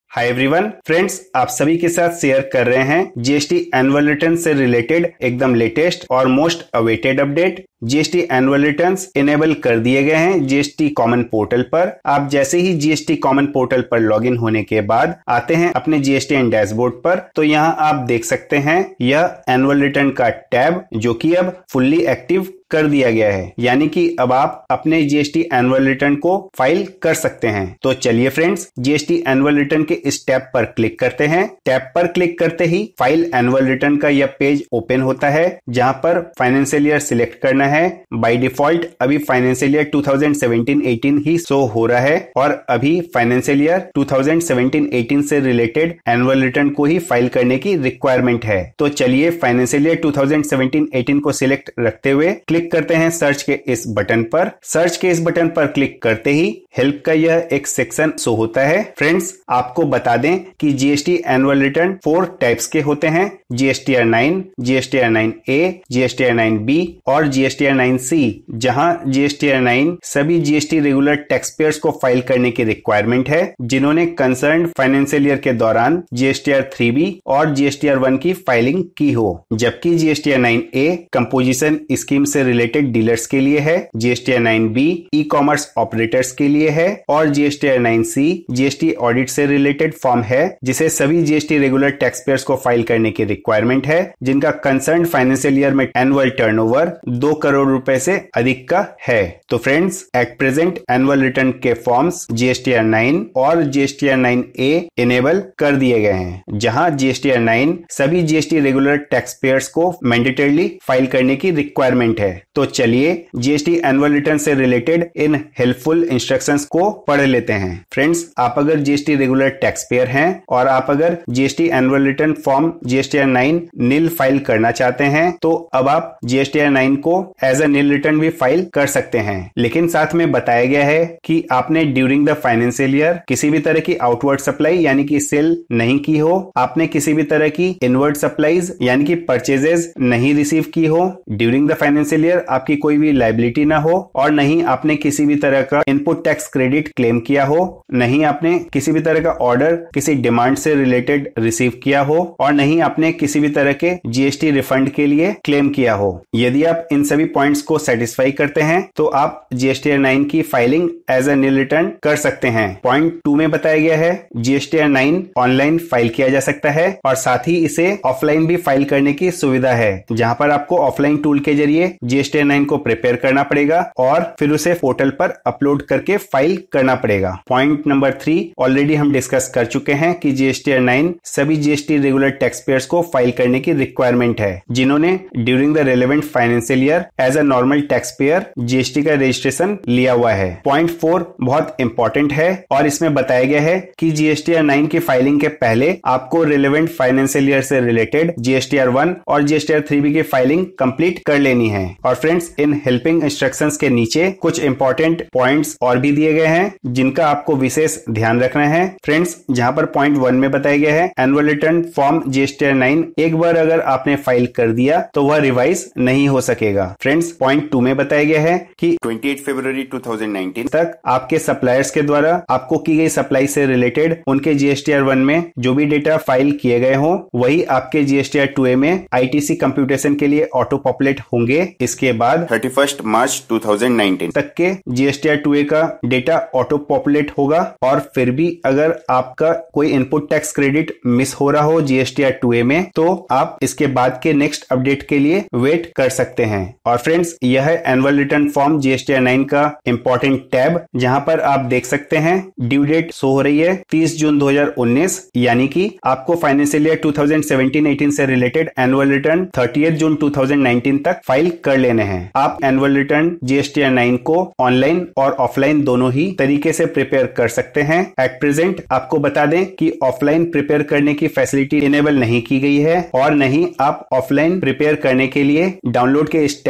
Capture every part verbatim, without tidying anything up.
Hi everyone friends, आप सभी के साथ शेयर कर रहे हैं जीएसटी एनुअल रिटर्न से रिलेटेड एकदम लेटेस्ट और most awaited update. GST annual returns enable कर दिए गए हैं जीएसटी कॉमन पोर्टल पर। आप जैसे ही जीएसटी कॉमन पोर्टल पर लॉगिन होने के बाद आते हैं अपने जीएसटीएन डैशबोर्ड पर, तो यहाँ आप देख सकते हैं यह एनुअल रिटर्न का टैब जो कि अब फुल्ली एक्टिव कर दिया गया है, यानी कि अब आप अपने जीएसटी एनुअल रिटर्न को फाइल कर सकते हैं। तो चलिए फ्रेंड्स, जीएसटी एनुअल रिटर्न के इस टैब पर क्लिक करते हैं। टैब पर क्लिक करते ही फाइल एनुअल रिटर्न का यह पेज ओपन होता है, जहां पर फाइनेंशियल ईयर सिलेक्ट करना है। बाय डिफॉल्ट अभी financial year two thousand seventeen eighteen ही शो हो रहा है और अभी financial year two thousand seventeen eighteen से रिलेटेड एनुअल रिटर्न को ही फाइल करने की रिक्वायरमेंट है। तो चलिए financial year two thousand seventeen eighteen को सिलेक्ट रखते हुए क्लिक करते हैं सर्च के इस बटन पर। सर्च के इस बटन पर क्लिक करते ही हेल्प का यह एक सेक्शन शो होता है। फ्रेंड्स, आपको बता दें कि GST annual return four types के होते हैं: GSTR nine, GSTR nine A, GSTR nine B और जीएसटीआर नाइन सी। जहां जीएसटीआर नाइन सभी जीएसटी रेगुलर टैक्स पेयर्स को फाइल करने की रिक्वायरमेंट है जिन्होंने कंसर्न फाइनेंशियल ईयर के दौरान जीएसटीआर थ्री बी और जीएसटीआर वन की फाइलिंग की हो। जबकि GSTR nine A composition scheme से रिलेटेड डीलर्स के लिए है, GSTR nine B e commerce operators के लिए है और GSTR nine C GST audit से रिलेटेड फॉर्म है जिसे सभी जीएसटी रेगुलर टैक्स पेयर्स को फाइल करने की रिक्वायरमेंट है जिनका कंसर्न फाइनेंशियल ईयर में एनुअल टर्नओवर दो करोड़ रुपए से अधिक का है। तो friends, at present annual return के फॉर्म्स जीएसटीआर नाइन और जीएसटीआर नाइन ए इनेबल कर दिए गए हैं, जहां जीएसटीआर नाइन सभी जीएसटी रेगुलर टैक्स पेयर्स को मैंडेटरली फाइल करने की रिक्वायरमेंट है। तो चलिए जीएसटी एनुअल रिटर्न से रिलेटेड इन हेल्पफुल इंस्ट्रक्शंस को पढ़ लेते हैं। फ्रेंड्स, आप अगर जीएसटी रेगुलर टैक्स पेयर हैं और आप अगर GST annual return form GSTR nine nil file करना चाहते हैं तो अब आप जीएसटीआर नाइन को एज अ नील रिटर्न भी फाइल कर सकते हैं। लेकिन साथ में बताया गया है कि आपने ड्यूरिंग द फाइनेंशियल ईयर किसी भी तरह की आउटवर्ड सप्लाई यानी कि सेल नहीं की हो, आपने किसी भी तरह की इनवर्ड सप्लाईज यानी कि परचेजेस नहीं रिसीव की हो ड्यूरिंग द फाइनेंशियल ईयर, आपकी कोई भी लायबिलिटी ना हो और नहीं आपने किसी भी तरह का इनपुट टैक्स क्रेडिट क्लेम किया हो, नहीं आपने किसी भी तरह का ऑर्डर किसी डिमांड से रिलेटेड रिसीव किया हो और नहीं आपने किसी भी तरह के जीएसटी रिफंड के लिए क्लेम किया हो। यदि आप इन सभी पॉइंट्स को सेटिस्फाई करते हैं तो आप जीएसटीआर नाइन की filing as a nil return कर सकते हैं। पॉइंट टू में बताया गया है जीएसटीआर नाइन ऑनलाइन फाइल किया जा सकता है और साथ ही इसे ऑफलाइन भी फाइल करने की सुविधा है, जहां पर आपको ऑफलाइन टूल के जरिए जीएसटीआर नाइन को प्रिपेयर करना पड़ेगा और फिर उसे पोर्टल पर अपलोड करके फाइल करना पड़ेगा। पॉइंट नंबर थ्री ऑलरेडी हम डिस्कस कर चुके हैं कि जीएसटीआर नाइन सभी जीएसटी रेगुलर टैक्स पेयर्स को फाइल करने की रिक्वायरमेंट है जिन्होंने during the relevant financial year as a normal tax payer GST का रजिस्ट्रेशन लिया हुआ है। पॉइंट फोर बहुत इंपॉर्टेंट है और इसमें बताया गया है कि जीएसटीआर नाइन की फाइलिंग के पहले आपको रेलेवेंट फाइनेंशियल ईयर से रिलेटेड जीएसटीआर वन और जीएसटीआर थ्री बी की फाइलिंग कंप्लीट कर लेनी है। और फ्रेंड्स, इन हेल्पिंग इंस्ट्रक्शंस के नीचे कुछ इंपॉर्टेंट पॉइंट्स और भी दिए गए हैं जिनका आपको विशेष ध्यान रखना है। फ्रेंड्स, जहां पर पॉइंट वन में बताया गया है annual return form GSTR nine एक बार अगर आपने फाइल कर दिया तो वह रिवाइज नहीं हो सकेगा। फ्रेंड्स, पॉइंट टू में बताया गया है कि अट्ठाईस फरवरी टू थाउजेंड नाइनटीन तक आपके सप्लायर्स के द्वारा आपको की गई सप्लाई से रिलेटेड उनके जीएसटीआर वन में जो भी डेटा फाइल किए गए हो वही आपके जीएसटीआर टू ए में आईटीसी कंप्यूटेशन के लिए ऑटो पॉपुलेट होंगे। इसके बाद thirty first March two thousand nineteen तक के जीएसटीआर टू ए का डेटा ऑटो पॉपुलेट होगा और फिर भी अगर आपका कोई इनपुट टैक्स क्रेडिट मिस हो रहा हो जीएसटीआर टू ए में तो आप इसके बाद के नेक्स्ट अपडेट के लिए वेट कर सकते हैं। और फ्रेंड्स, यह है annual return form GSTR nine का इंपॉर्टेंट टैब, जहां पर आप देख सकते हैं ड्यू डेट शो हो रही है तीस जून दो हजार उन्नीस, यानी कि आपको financial year two thousand seventeen eighteen से related annual return thirtieth June two thousand nineteen तक फाइल कर लेने हैं। आप एनुअल रिटर्न जीएसटीआर नाइन को ऑनलाइन और ऑफलाइन दोनों ही तरीके से प्रिपेयर कर सकते हैं। एट प्रेजेंट आपको बता दें कि ऑफलाइन प्रिपेयर करने की फैसिलिटी इनेबल नहीं की गई है और नहीं आप ऑफलाइन प्रिपेयर करने के लिए डाउनलोड के इस टैब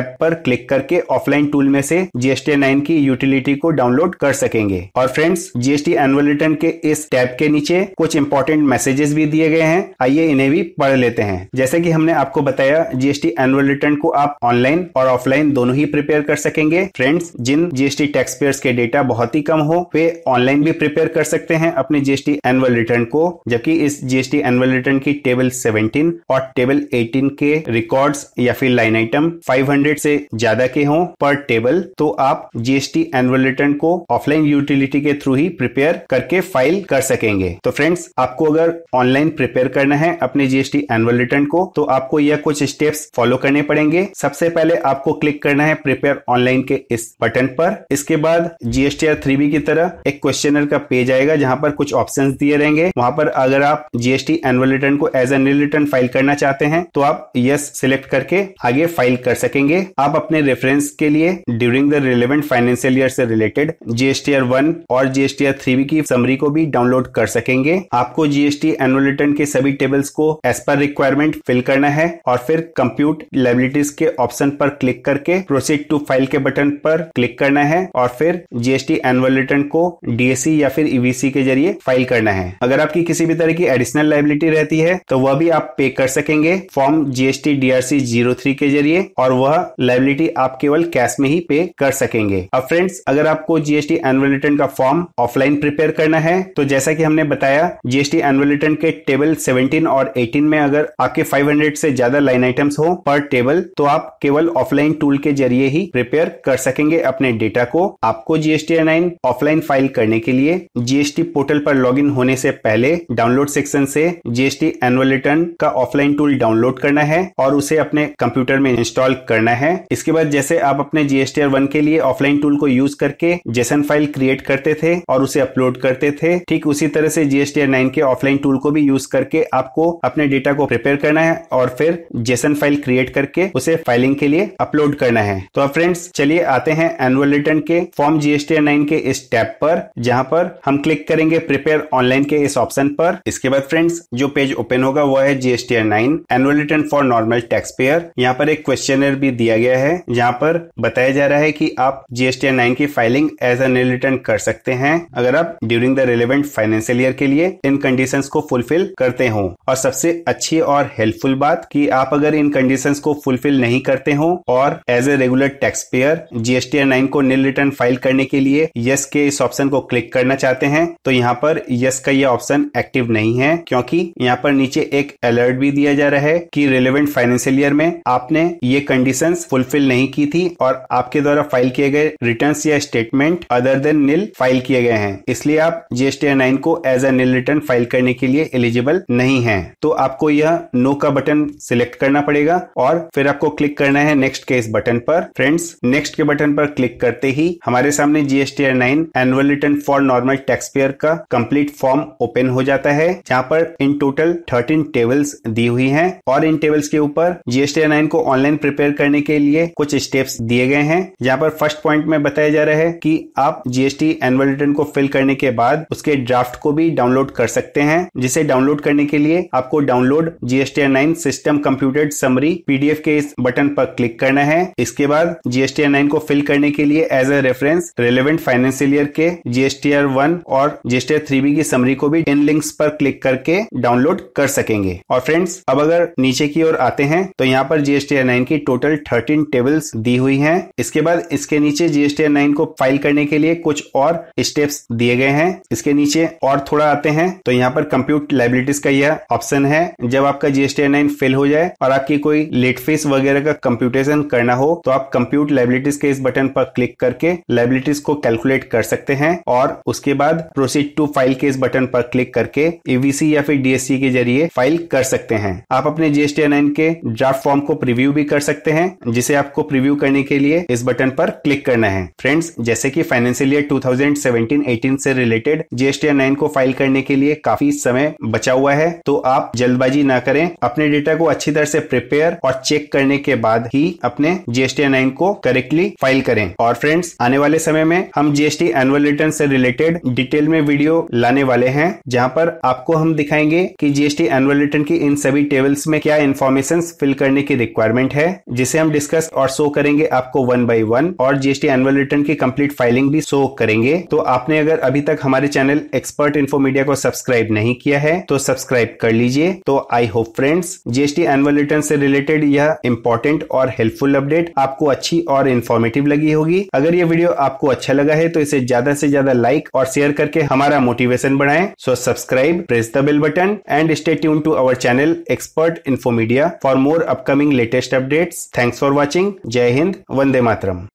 टैब पर क्लिक करके ऑफलाइन टूल में से जीएसटी नाइन की यूटिलिटी को डाउनलोड कर सकेंगे। और फ्रेंड्स, जीएसटी एनुअल रिटर्न के इस टैब के नीचे कुछ इंपॉर्टेंट मैसेजेस भी दिए गए हैं, आइए इन्हें भी पढ़ लेते हैं। जैसे कि हमने आपको बताया, जीएसटी एनुअल रिटर्न को आप ऑनलाइन और ऑफलाइन दोनों ही प्रिपेयर कर सकेंगे। फ्रेंड्स, जिन जीएसटी टैक्स पेयर्स के डेटा बहुत ही कम हो वे ऑनलाइन भी प्रिपेयर कर सकते हैं अपने जीएसटी एनुअल रिटर्न को, जबकि इस जीएसटी एनुअल रिटर्न की टेबल सेवनटीन और टेबल एटीन के रिकॉर्ड्स या फिर लाइन आइटम फाइव हंड्रेड से ज्यादा के हों पर टेबल, तो आप जीएसटी एनुअल रिटर्न को ऑफलाइन यूटिलिटी के थ्रू ही प्रिपेयर करके फाइल कर सकेंगे। तो फ्रेंड्स, आपको अगर ऑनलाइन प्रिपेयर करना है अपने जीएसटी एनुअल रिटर्न को तो आपको यह कुछ स्टेप्स फॉलो करने पड़ेंगे। सबसे पहले आपको क्लिक करना है प्रिपेयर ऑनलाइन के इस बटन पर। इसके बाद जीएसटीआर थ्री बी की तरह एक क्वेश्चनर का पेज आएगा जहां पर कुछ ऑप्शंस दिए रहेंगे। वहां पर अगर आप जीएसटी एनुअल रिटर्न को as a nil return file करना चाहते हैं तो आप यस सिलेक्ट करके आगे फाइल कर सकेंगे। आप अपने रेफरेंस के लिए during the relevant financial year से रिलेटेड जीएसटीआर वन और जीएसटीआर थ्री बी की समरी को भी डाउनलोड कर सकेंगे। आपको जीएसटी एनुअल रिटर्न के सभी टेबल्स को एज पर रिक्वायरमेंट फिल करना है और फिर कंप्यूट लायबिलिटीज के ऑप्शन पर क्लिक करके प्रोसीड टू फाइल के बटन पर क्लिक करना है और फिर जीएसटी एनुअल रिटर्न को डीएसी या फिर ईवीसी के जरिए फाइल करना है। अगर आपकी किसी भी तरह की एडिशनल लायबिलिटी रहती है तो वह भी आप पे कर सकेंगे form GST DRC zero three के जरिए, और वह लायबिलिटी आप केवल कैश में ही पे कर सकेंगे। अब फ्रेंड्स, अगर आपको जीएसटी एनुअल रिटर्न का फॉर्म ऑफलाइन प्रिपेयर करना है तो जैसा कि हमने बताया, जीएसटी एनुअल रिटर्न के टेबल सेवनटीन और एटीन में अगर आपके फाइव हंड्रेड से ज्यादा लाइन आइटम्स हो पर टेबल तो आप केवल ऑफलाइन टूल के जरिए ही प्रिपेयर कर सकेंगे अपने डेटा को। आपको जीएसटीआर नाइन ऑफलाइन फाइल करने के लिए जीएसटी पोर्टल पर लॉगिन होने से पहले डाउनलोड सेक्शन से जीएसटी एनुअल रिटर्न का ऑफलाइन टूल डाउनलोड करना है और उसे अपने कंप्यूटर में इंस्टॉल करना है। इसके बाद जैसे आप अपने जीएसटीआर वन के लिए ऑफलाइन टूल को यूज करके जेसन फाइल क्रिएट करते थे और उसे अपलोड करते थे, ठीक उसी तरह से जीएसटीआर नाइन के ऑफलाइन टूल को भी यूज करके आपको अपने डेटा को प्रिपेयर करना है और फिर जेसन फाइल क्रिएट करके उसे फाइलिंग के लिए अपलोड करना है। तो अब फ्रेंड्स, चलिए आते हैं एनुअल रिटर्न के फॉर्म जीएसटीआर नाइन के इस टैब पर, जहां पर हम क्लिक करेंगे प्रिपेयर ऑनलाइन के इस ऑप्शन पर। इसके बाद फ्रेंड्स, जो पेज ओपन होगा वो है GSTR nine annual return for normal tax payer. यहाँ पर एक क्वेश्चनर भी दिया गया है जहां पर बताया जा रहा है कि आप जीएसटीआर नाइन की filing as a nil return कर सकते हैं अगर आप during the relevant financial year के लिए इन कंडीशंस को फुलफिल करते हो। और सबसे अच्छी और हेल्पफुल बात कि आप अगर इन कंडीशंस को फुलफिल नहीं करते हो और as a regular tax payer GSTR nine को नील रिटर्न फाइल करने के लिए यस के इस ऑप्शन को क्लिक करना चाहते हैं तो यहाँ पर यस का यह ऑप्शन एक्टिव नहीं है, क्योंकि यहाँ पर नीचे एक अलर्ट भी दिया जा रहा है कि रिलेवेंट फाइनेंशियल ईयर में आपने ये कंडीशंस फुलफिल नहीं की थी और आपके द्वारा फाइल किए गए रिटर्न्स या statement other than nil file किए गए हैं, इसलिए आप जीएसटीआर नाइन को as a nil return file करने के लिए एलिजिबल नहीं है। तो आपको यह नो का बटन सिलेक्ट करना पड़ेगा और फिर आपको क्लिक करना है नेक्स्ट के इस बटन पर। फ्रेंड्स, नेक्स्ट के बटन पर क्लिक करते ही हमारे सामने GSTR nine annual return for normal tax payer का कंप्लीट फॉर्म ओपन हो जाता है, जहां पर इन टोटल थर्टीन टेबल्स दी हुई हैं और इन टेबल्स के ऊपर जीएसटीआर नाइन को ऑनलाइन प्रिपेयर करने के लिए कुछ स्टेप्स दिए गए हैं। जहां पर फर्स्ट पॉइंट में बताया जा रहा है कि आप जीएसटी एनुअल रिटर्न को फिल करने के बाद उसके ड्राफ्ट को भी डाउनलोड कर सकते हैं, जिसे डाउनलोड करने के लिए आपको download GSTR nine system computed summary PDF के इस बटन पर क्लिक करना है। इसके बाद जीएसटीआर नाइन को फिल करने के लिए as a reference relevant financial year के जीएसटीआर वन और जीएसटीआर थ्री बी की समरी को भी इन लिंक्स पर क्लिक करके डाउनलोड कर सकेंगे। और फ्रेंड्स, अब अगर नीचे की ओर आते हैं तो यहाँ पर जीएसटीआर नाइन की टोटल थर्टीन टेबल्स दी हुई हैं। इसके बाद इसके नीचे जीएसटीआर नाइन को फाइल करने के लिए कुछ और स्टेप्स दिए गए हैं। इसके नीचे और थोड़ा आते हैं तो यहाँ पर कंप्यूट लायबिलिटीज का यह ऑप्शन है। जब आपका जीएसटीआर नाइन फिल हो जाए और आपकी कोई लेट फीस वगैरह का कंप्यूटेशन करना हो तो आप कंप्यूट लायबिलिटीज के इस बटन पर क्लिक करके लायबिलिटीज को कैलकुलेट कर सकते हैं और उसके बाद प्रोसीड टू फाइल के इस बटन पर क्लिक करके ईवीसी या फिर डीएससी के जरिए फाइल कर सकते हैं। आप अपने जीएसटीआर नाइन के ड्राफ्ट फॉर्म को प्रीव्यू भी कर सकते हैं, जिसे आपको प्रीव्यू करने के लिए इस बटन पर क्लिक करना है। फ्रेंड्स, जैसे कि financial year two thousand seventeen eighteen से रिलेटेड जीएसटीआर नाइन को फाइल करने के लिए काफी समय बचा हुआ है, तो आप जल्दबाजी ना करें, अपने डेटा को अच्छी तरह से प्रिपेयर और चेक करने के बाद ही अपने जीएसटीआर नाइन को करेक्टली फाइल करें। और फ्रेंड्स, आने वाले समय में हम जीएसटी एनुअल रिटर्न से रिलेटेड डिटेल में वीडियो लाने वाले हैं, जहां पर आपको हम दिखाएंगे कि जीएसटी एनुअल रिटर्न की इन सभी टेबल्स में क्या इन्फॉर्मेशन फिल करने की रिक्वायरमेंट है, जिसे हम डिस्कस और शो करेंगे आपको वन बाय वन, और जीएसटी एनुअल रिटर्न की कंप्लीट फाइलिंग भी शो करेंगे। तो आपने अगर अभी तक हमारे चैनल एक्सपर्ट इन्फो मीडिया को सब्सक्राइब नहीं किया है तो सब्सक्राइब कर लीजिए। तो I hope friends GST annual return से रिलेटेड यह इंपॉर्टेंट और हेल्पफुल अपडेट आपको अच्छी और इन्फॉर्मेटिव लगी होगी। अगर ये वीडियो आपको अच्छा लगा है तो इसे ज्यादा से ज्यादा लाइक और शेयर करके हमारा मोटिवेशन बढ़ाएं। So subscribe, press the bell button and stay tune to our channel expert info media for more upcoming latest updates. Thanks for watching. जय हिंद, वंदे मातरम।